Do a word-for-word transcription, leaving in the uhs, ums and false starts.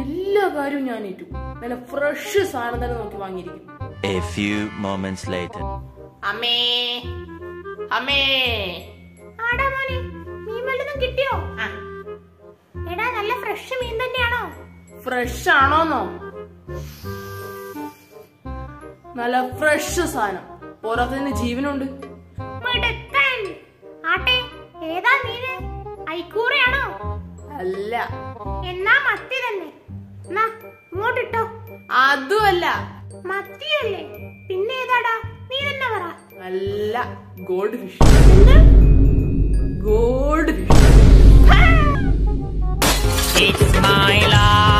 എല്ലാ കാര്യവും ഞാൻ ഏറ്റു. നല്ല ഫ്രഷ് സാധനം തന്നെ നോക്കി വാങ്ങിയിരിക്കും. A few moments later. അമ്മേ അമ്മേ, ആടാ മോനെ, മീൻ വല്ലതും കിട്ടിയോ? എടാ, നല്ല ഫ്രഷ് മീൻ തന്നെയാണോ? ഫ്രഷ് ആണോന്നോ? നല്ല ഫ്രഷ് സാധനം, പോരാത്തതിന് ജീവനുണ്ട്. ആട്ടെ, ഏതാ മീന്? ഐക്കൂറയാണോ? അല്ല. എന്നാ മത്തി തന്നെ. ഇങ്ങോട്ടിട്ടോ. അതുമല്ല. മത്തിയല്ലേ? പിന്നെ ഏതാടാ? നീ തന്നെ പറ. അല്ല, gold fish. Gold fish. It's my life.